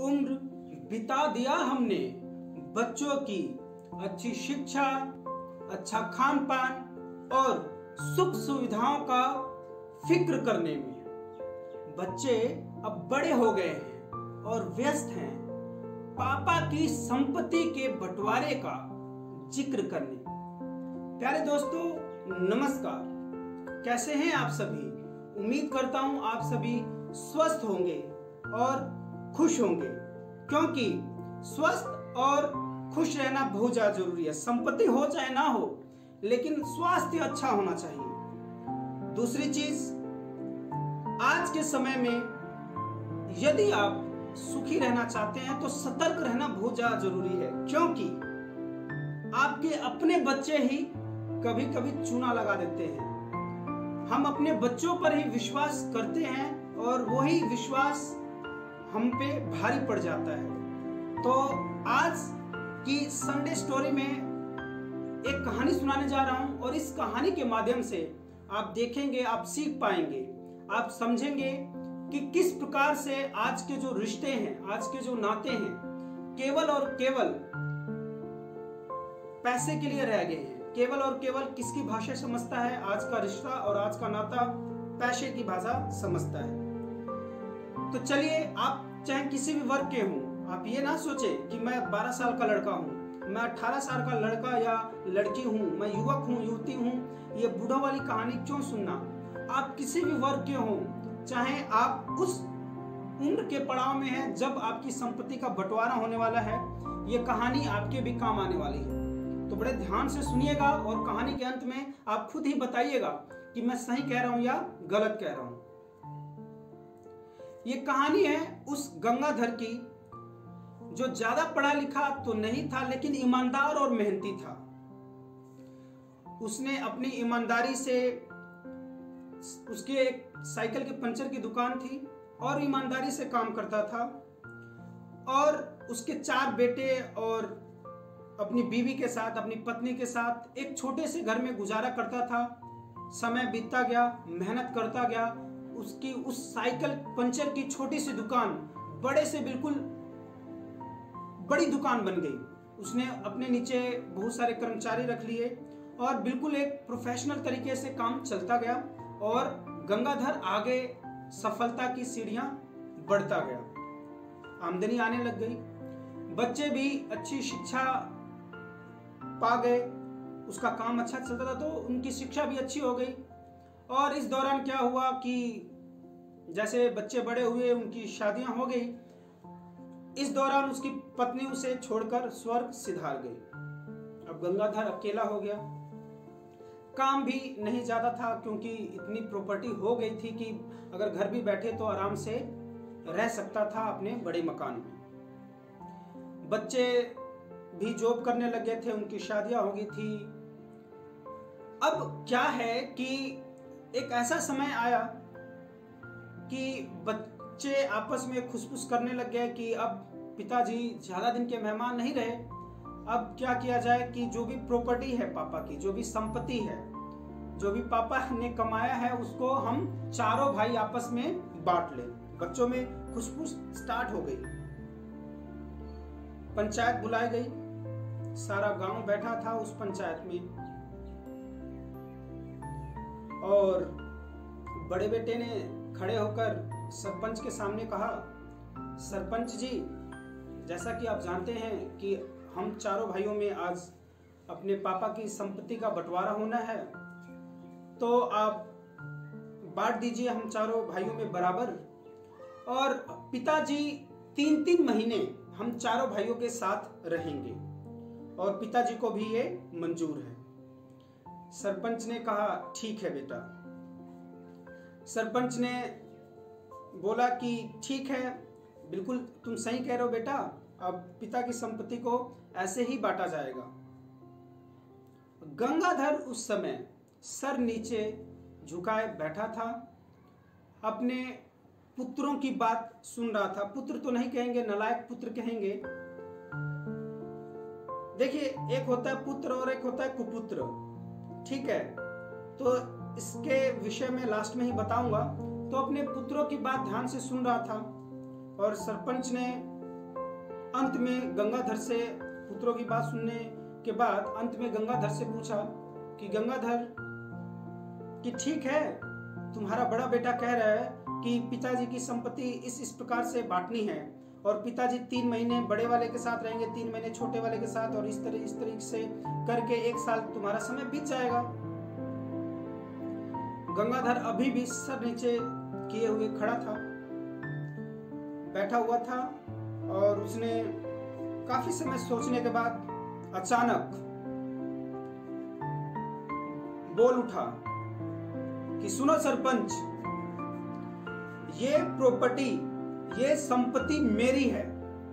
उम्र बिता दिया हमने बच्चों की अच्छी शिक्षा, अच्छा खान पान और सुख सुविधाओं का फिक्र करने में। बच्चे अब बड़े हो गए हैं और व्यस्त हैं पापा की संपत्ति के बंटवारे का जिक्र करने। प्यारे दोस्तों, नमस्कार। कैसे हैं आप सभी? उम्मीद करता हूं आप सभी स्वस्थ होंगे और खुश होंगे, क्योंकि स्वस्थ और खुश रहना बहुत ज्यादा जरूरी है। संपत्ति हो चाहे ना हो, लेकिन स्वास्थ्य अच्छा होना चाहिए। दूसरी चीज, आज के समय में यदि आप सुखी रहना चाहते हैं तो सतर्क रहना बहुत ज्यादा जरूरी है, क्योंकि आपके अपने बच्चे ही कभी कभी चूना लगा देते हैं। हम अपने बच्चों पर ही विश्वास करते हैं और वही विश्वास हम पे भारी पड़ जाता है। तो आज की संडे स्टोरी में एक कहानी सुनाने जा रहा हूं और इस कहानी के माध्यम से आप देखेंगे, आप सीख पाएंगे, आप समझेंगे कि किस प्रकार से आज के जो रिश्ते हैं, आज के जो नाते हैं, केवल और केवल पैसे के लिए रह गए हैं। केवल और केवल किसकी भाषा समझता है? आज का रिश्ता और आज का नाता पैसे की भाषा समझता है। तो चलिए, आप चाहे किसी भी वर्ग के हों, आप ये ना सोचे कि मैं 12 साल का लड़का हूं, मैं 18 साल का लड़का या लड़की हूं, मैं युवक हूं, युवती हूं, ये बूढ़ों वाली कहानी क्यों सुनना। आप किसी भी वर्ग के हों, चाहे आप उस उम्र के पड़ाव में हैं जब आपकी संपत्ति का बंटवारा होने वाला है, ये कहानी आपके भी काम आने वाली है। तो बड़े ध्यान से सुनिएगा और कहानी के अंत में आप खुद ही बताइएगा कि मैं सही कह रहा हूं या गलत कह रहा हूं। ये कहानी है उस गंगाधर की, जो ज्यादा पढ़ा लिखा तो नहीं था, लेकिन ईमानदार और मेहनती था। उसने अपनी ईमानदारी से, उसके एक साइकिल के पंचर की दुकान थी और ईमानदारी से काम करता था, और उसके 4 बेटे और अपनी बीवी के साथ, अपनी पत्नी के साथ एक छोटे से घर में गुजारा करता था। समय बीतता गया, मेहनत करता गया, उसकी उस साइकिल पंचर की छोटी सी दुकान बड़े से बिल्कुल बड़ी दुकान बन गई। उसने अपने नीचे बहुत सारे कर्मचारी रख लिए और बिल्कुल एक प्रोफेशनल तरीके से काम चलता गया और गंगाधर आगे सफलता की सीढ़ियां बढ़ता गया। आमदनी आने लग गई, बच्चे भी अच्छी शिक्षा पा गए, उसका काम अच्छा चलता था तो उनकी शिक्षा भी अच्छी हो गई। और इस दौरान क्या हुआ कि जैसे बच्चे बड़े हुए, उनकी शादियां हो गई। इस दौरान उसकी पत्नी उसे छोड़कर स्वर्ग सिधार गई। अब गंगाधर अकेला हो गया। काम भी नहीं ज्यादा था, क्योंकि इतनी प्रॉपर्टी हो गई थी कि अगर घर भी बैठे तो आराम से रह सकता था अपने बड़े मकान में। बच्चे भी जॉब करने लगे थे, उनकी शादियां हो गई थी। अब क्या है कि एक ऐसा समय आया कि बच्चे आपस में खुसफुस करने लग गए कि अब पिताजी ज्यादा दिन के मेहमान नहीं रहे। अब क्या किया जाए कि जो भी प्रॉपर्टी है पापा की, जो भी संपत्ति है, जो भी पापा ने कमाया है, उसको हम चारों भाई आपस में बांट ले। बच्चों में खुसफुस स्टार्ट हो गई। पंचायत बुलाई गई, सारा गांव बैठा था उस पंचायत में, और बड़े बेटे ने खड़े होकर सरपंच के सामने कहा, सरपंच जी, जैसा कि आप जानते हैं कि हम चारों भाइयों में आज अपने पापा की संपत्ति का बंटवारा होना है, तो आप बांट दीजिए हम चारों भाइयों में बराबर। और पिताजी 3-3 महीने हम चारों भाइयों के साथ रहेंगे, और पिताजी को भी ये मंजूर है। सरपंच ने कहा, ठीक है बेटा। सरपंच ने बोला कि ठीक है, बिल्कुल तुम सही कह रहे हो बेटा, अब पिता की संपत्ति को ऐसे ही बांटा जाएगा। गंगाधर उस समय सर नीचे झुकाए बैठा था, अपने पुत्रों की बात सुन रहा था। पुत्र तो नहीं कहेंगे, नालायक पुत्र कहेंगे। देखिए, एक होता है पुत्र और एक होता है कुपुत्र, ठीक है? तो इसके विषय में लास्ट में ही बताऊंगा। तो अपने पुत्रों की बात ध्यान से सुन रहा था और सरपंच ने अंत में गंगाधर से पुत्रों की बात सुनने के बाद अंत में गंगाधर से पूछा कि गंगाधर कि ठीक है, तुम्हारा बड़ा बेटा कह रहा है कि पिताजी की संपत्ति इस प्रकार से बांटनी है और पिताजी 3 महीने बड़े वाले के साथ रहेंगे, 3 महीने छोटे वाले के साथ, और इस तरीके से करके 1 साल तुम्हारा समय बीत जाएगा। गंगाधर अभी भी सर नीचे किए हुए खड़ा था, बैठा हुआ था, और उसने काफी समय सोचने के बाद अचानक बोल उठा कि सुनो सरपंच, ये प्रॉपर्टी, ये संपत्ति मेरी है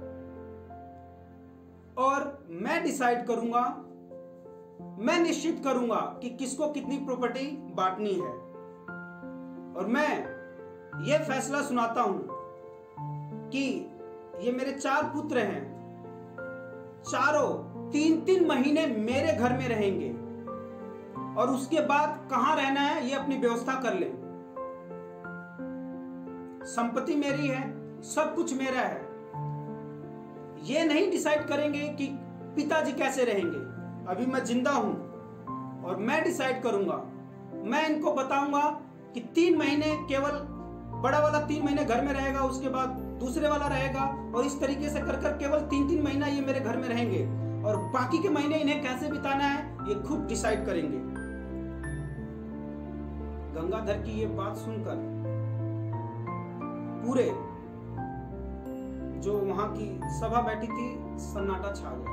और मैं डिसाइड करूंगा, मैं निश्चित करूंगा कि किसको कितनी प्रॉपर्टी बांटनी है। और मैं ये फैसला सुनाता हूं कि ये मेरे 4 पुत्र हैं, चारों 3-3 महीने मेरे घर में रहेंगे और उसके बाद कहां रहना है ये अपनी व्यवस्था कर ले। संपत्ति मेरी है, सब कुछ मेरा है। ये नहीं डिसाइड करेंगे कि पिताजी कैसे रहेंगे, अभी मैं जिंदा हूं और मैं डिसाइड करूंगा। मैं इनको बताऊंगा कि 3 महीने केवल बड़ा वाला 3 महीने घर में रहेगा, उसके बाद दूसरे वाला रहेगा, और इस तरीके से कर कर केवल 3-3 महीना ये मेरे घर में रहेंगे और बाकी के महीने इन्हें कैसे बिताना है ये खुद डिसाइड करेंगे। गंगाधर की ये बात सुनकर पूरे जो वहां की सभा बैठी थी सन्नाटा छा गया।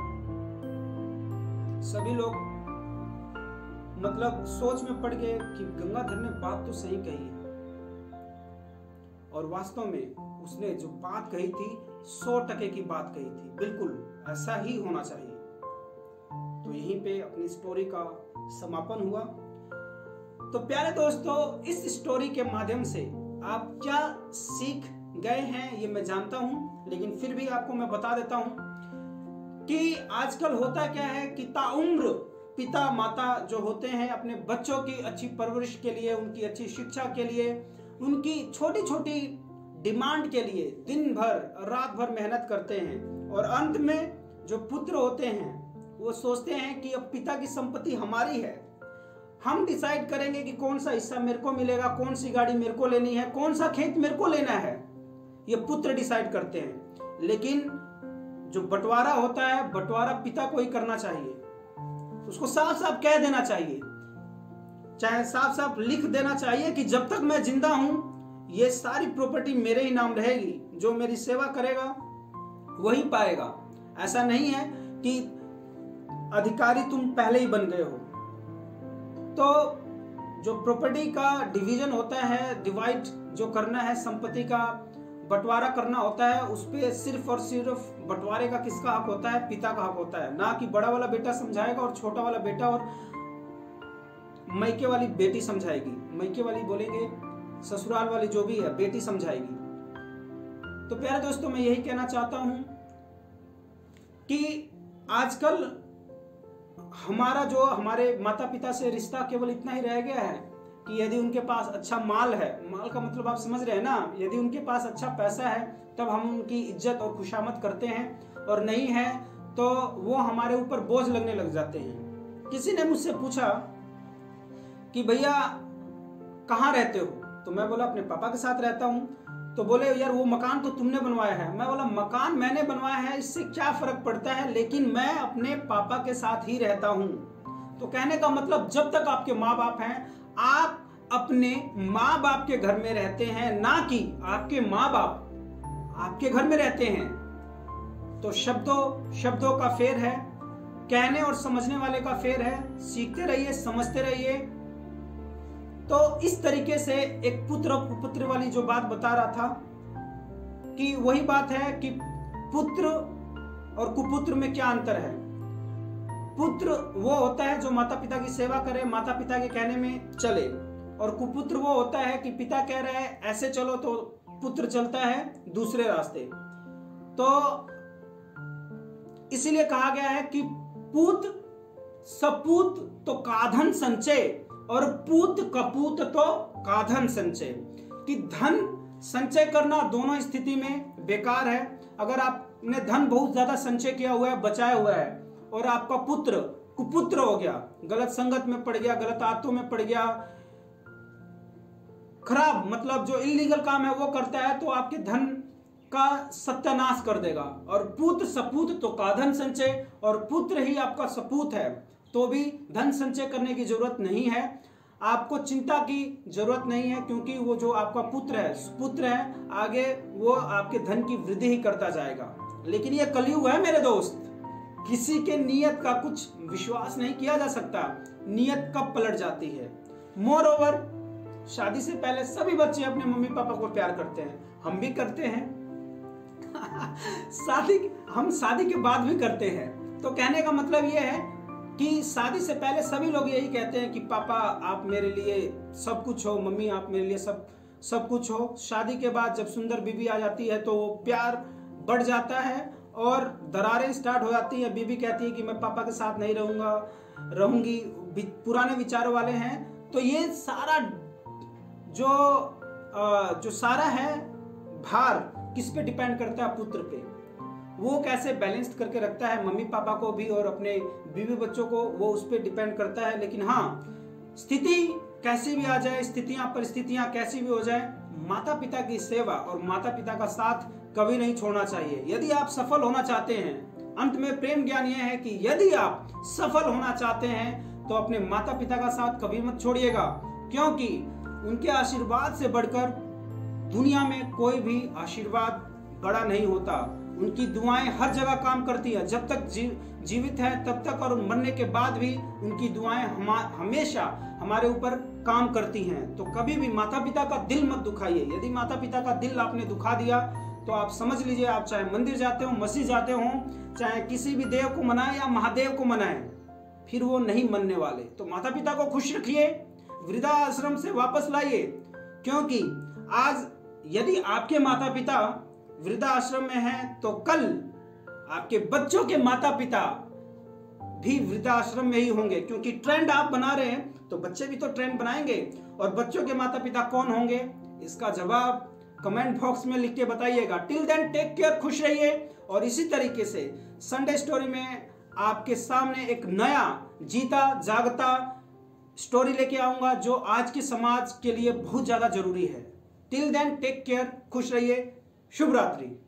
सभी लोग मतलब सोच में पड़ गए कि गंगाधर ने बात तो सही कही है, और वास्तव में उसने जो बात कही थी 100% की बात कही थी, बिल्कुल ऐसा ही होना चाहिए। तो यहीं पे अपनी स्टोरी का समापन हुआ। तो प्यारे दोस्तों, इस स्टोरी के माध्यम से आप क्या सीख गए हैं ये मैं जानता हूं, लेकिन फिर भी आपको मैं बता देता हूं कि आजकल होता क्या है कि ताउम्र पिता माता जो होते हैं अपने बच्चों की अच्छी परवरिश के लिए, उनकी अच्छी शिक्षा के लिए, उनकी छोटी छोटी डिमांड के लिए दिन भर रात भर मेहनत करते हैं, और अंत में जो पुत्र होते हैं वो सोचते हैं कि अब पिता की संपत्ति हमारी है, हम डिसाइड करेंगे कि कौन सा हिस्सा मेरे को मिलेगा, कौन सी गाड़ी मेरे को लेनी है, कौन सा खेत मेरे को लेना है, ये पुत्र डिसाइड करते हैं। लेकिन जो बंटवारा होता है, बंटवारा पिता को ही करना चाहिए, उसको साफ साफ कह देना चाहिए, चाहे साफ साफ लिख देना चाहिए कि जब तक मैं जिंदा हूं ये सारी प्रॉपर्टी मेरे ही नाम रहेगी, जो मेरी सेवा करेगा वही पाएगा। ऐसा नहीं है कि अधिकारी तुम पहले ही बन गए हो। तो जो प्रॉपर्टी का डिवीजन होता है, डिवाइड जो करना है, संपत्ति का बंटवारा करना होता है, उस पे सिर्फ और सिर्फ बंटवारे का किसका हक होता है? पिता का हक होता है, ना कि बड़ा वाला बेटा समझाएगा और छोटा वाला बेटा और मैके वाली बेटी समझाएगी। मैके वाली बोलेंगे ससुराल वाली जो भी है बेटी समझाएगी। तो प्यारे दोस्तों, मैं यही कहना चाहता हूं कि आजकल हमारे माता पिता से रिश्ता केवल इतना ही रह गया है कि यदि उनके पास अच्छा माल है, माल का मतलब आप समझ रहे हैं ना, यदि उनके पास अच्छा पैसा है तब हम उनकी इज्जत और खुशामद करते हैं, और नहीं है तो वो हमारे ऊपर बोझ लगने लग जाते हैं। किसी ने मुझसे पूछा कि भैया कहाँ रहते हो? तो मैं बोला अपने पापा के साथ रहता हूँ। तो बोले यार वो मकान तो तुमने बनवाया है। मैं बोला मकान मैंने बनवाया है, इससे क्या फर्क पड़ता है, लेकिन मैं अपने पापा के साथ ही रहता हूँ। तो कहने का मतलब जब तक आपके माँ बाप हैं आप अपने माँ बाप के घर में रहते हैं, ना कि आपके माँ बाप आपके घर में रहते हैं। तो शब्दों का फेर है, कहने और समझने वाले का फेर है। सीखते रहिए, समझते रहिए। तो इस तरीके से एक पुत्र और कुपुत्र वाली जो बात बता रहा था कि वही बात है कि पुत्र और कुपुत्र में क्या अंतर है। पुत्र वो होता है जो माता पिता की सेवा करे, माता पिता के कहने में चले, और कुपुत्र वो होता है कि पिता कह रहे हैं ऐसे चलो तो पुत्र चलता है दूसरे रास्ते। तो इसीलिए कहा गया है कि पूत सपूत तो काधन संचय और पूत कपूत तो काधन संचय, कि धन संचय करना दोनों स्थिति में बेकार है। अगर आप आपने धन बहुत ज्यादा संचय किया हुआ है, बचाया हुआ है, और आपका पुत्र कुपुत्र हो गया, गलत संगत में पड़ गया, गलत आदतों में पड़ गया, खराब मतलब जो इलीगल काम है वो करता है, तो आपके धन का सत्यानाश कर देगा। और पुत्र सपूत तो का धन संचय, और पुत्र ही आपका सपूत है तो भी धन संचय करने की जरूरत नहीं है, आपको चिंता की जरूरत नहीं है, क्योंकि वो जो आपका पुत्र है, सुपुत्र है, आगे वो आपके धन की वृद्धि ही करता जाएगा। लेकिन ये कलयुग है मेरे दोस्त, किसी के नियत का कुछ विश्वास नहीं किया जा सकता, नियत कब पलट जाती है। मोर ओवर, शादी से पहले सभी बच्चे अपने मम्मी पापा को प्यार करते हैं, हम भी करते हैं हम शादी के बाद भी करते हैं। तो कहने का मतलब ये है कि शादी से पहले सभी लोग यही कहते हैं कि पापा आप मेरे लिए सब कुछ हो, मम्मी आप मेरे लिए सब कुछ हो। शादी के बाद जब सुंदर बीबी आ जाती है तो प्यार बढ़ जाता है और दरारें स्टार्ट हो जाती है। बीबी कहती है कि मैं पापा के साथ नहीं रहूंगी, पुराने विचारों वाले हैं। तो ये सारा जो सारा है भार किस पे डिपेंड करता है? पुत्र पे। वो कैसे बैलेंस करके रखता है मम्मी पापा को भी और अपने बीवी बच्चों को, वो उस पर डिपेंड करता है। लेकिन हाँ, स्थिति कैसी भी आ जाए, परिस्थितियां कैसी भी हो जाए, माता पिता की सेवा और माता पिता का साथ कभी नहीं छोड़ना चाहिए। यदि आप सफल होना चाहते हैं, अंत में प्रेम ज्ञान यह है कि यदि आप सफल होना चाहते हैं तो अपने माता पिता का साथ कभी मत छोड़िएगा, क्योंकि उनके आशीर्वाद से बढ़कर दुनिया में कोई भी आशीर्वाद बड़ा नहीं होता। उनकी दुआएं हर जगह काम करती है, जब तक जीवित है तब तक, और मरने के बाद भी उनकी दुआएं हमेशा हमारे ऊपर काम करती हैं। तो कभी भी माता पिता का दिल मत दुखाइए। यदि माता पिता का दिल आपने दुखा दिया तो आप समझ लीजिए, आप चाहे मंदिर जाते हो, मस्जिद जाते हो, चाहे किसी भी देव को मनाए या महादेव को मनाए, फिर वो नहीं मनने वाले। तो माता पिता को खुश रखिए, वृद्धाश्रम से वापस लाइए, क्योंकि आज यदि आपके माता पिता वृद्धाश्रम में हैं तो कल आपके बच्चों के माता पिता भी वृद्धाश्रम में ही होंगे, क्योंकि ट्रेंड आप बना रहे हैं तो बच्चे भी तो ट्रेंड बनाएंगे। और बच्चों के माता पिता कौन होंगे, इसका जवाब कमेंट बॉक्स में लिख के बताइएगा। टिल देन टेक केयर, खुश रहिए। और इसी तरीके से संडे स्टोरी में आपके सामने एक नया जीता जागता स्टोरी लेके आऊंगा जो आज के समाज के लिए बहुत ज्यादा जरूरी है। टिल देन टेक केयर, खुश रहिए, शुभ रात्रि।